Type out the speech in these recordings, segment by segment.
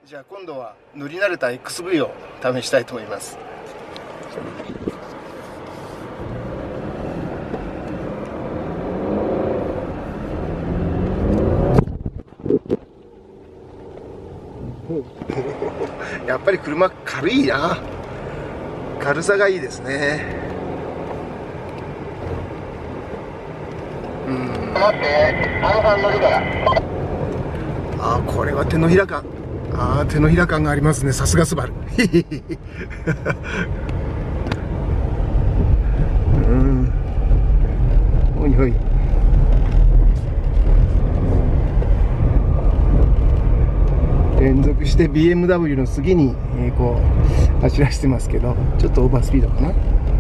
じゃあ今度は乗り慣れた XV を試したいと思います。やっぱり車軽いな。軽さがいいですね。あ、これは手のひら感。手のひら感がありますね。さすがスバル。おいおい。連続して BMW の次に、こう走らせてますけど、ちょっとオーバースピードかな。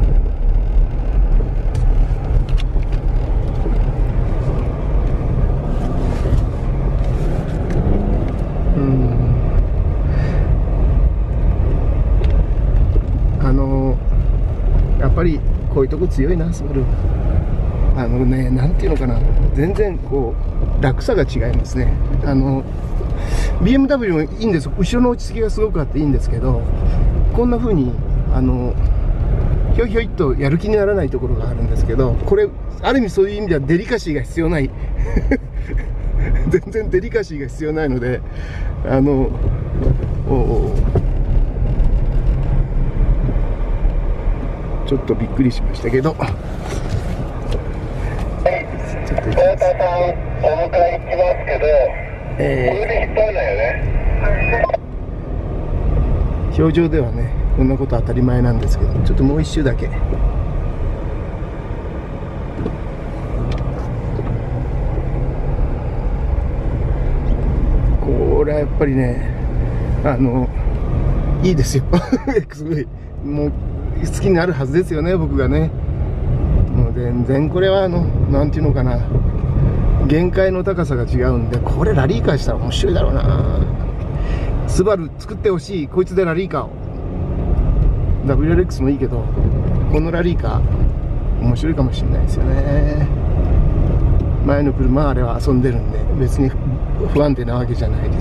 やっぱりこういうとこ強いな、スバル。なんていうのかな、全然こう楽さが違いますね。BMW もいいんです。後ろの落ち着きがすごくあっていいんですけど、こんな風にひょいひょいっとやる気にならないところがあるんですけど、これある意味そういう意味ではデリカシーが必要ない全然デリカシーが必要ないので、ちょっとびっくりしましたけど、ちょっと行きます。お迎え行きますけど、これで引っ張らないよね。表情ではね、こんなこと当たり前なんですけど、ちょっともう一周だけ。これはやっぱりね、いいですよ。XV もう好きになるはずですよね、僕がね。もう全然これはなんていうのかな、限界の高さが違うんで、これラリーカーしたら面白いだろうな。スバル作ってほしい、こいつでラリーカーを。WRX もいいけど、このラリーカー面白いかもしれないですよね。前の車はあれは遊んでるんで、別に不安定なわけじゃないです。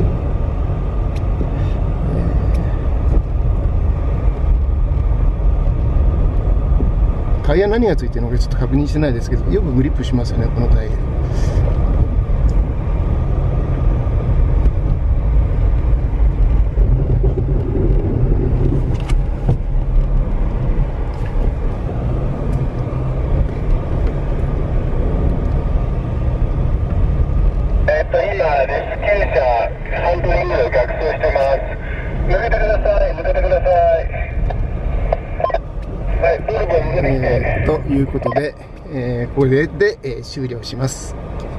タイヤ何がついてるのかちょっと確認してないですけど、よくグリップしますよね、このタイヤ。今レスキュー車ハンドリングを逆走してます。抜けてください、抜けてください。はい、ということで、これで、終了します。